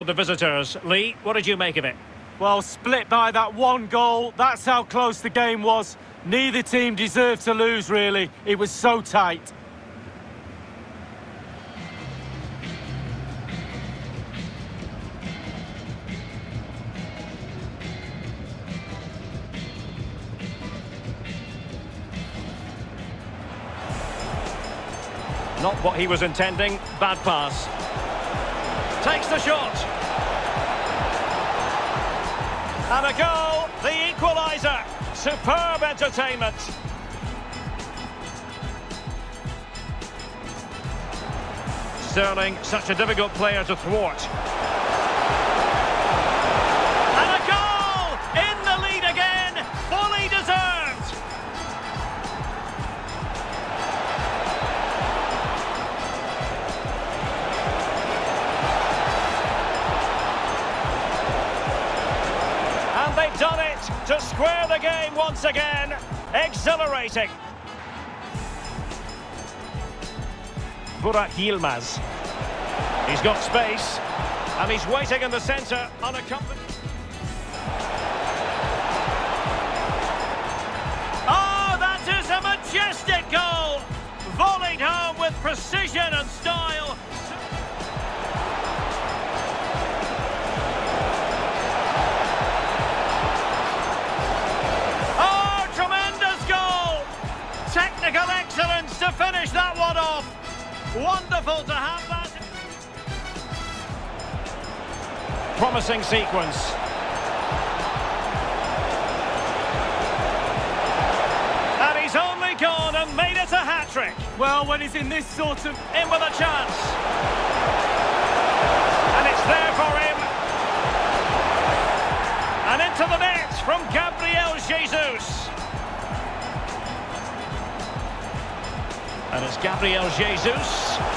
the visitors. Lee, what did you make of it? Well, split by that one goal. That's how close the game was. Neither team deserved to lose, really. It was so tight. Not what he was intending. Bad pass. Takes the shot. And a goal. The equaliser. Superb entertainment. Sterling, such a difficult player to thwart. And a goal! In the lead again. Fully deserved. They've done it to square the game once again. Exhilarating. Burak Yilmaz. He's got space, and he's waiting in the centre unaccompanied. Oh, that is a majestic goal! Volleyed home with precision and style. Technical excellence to finish that one off. Wonderful to have that. Promising sequence. And he's only gone and made it a hat-trick. Well, when he's in this sort of... In with a chance. And it's there for him. And into the net from Gabriel Jesus. And it's Gabriel Jesus.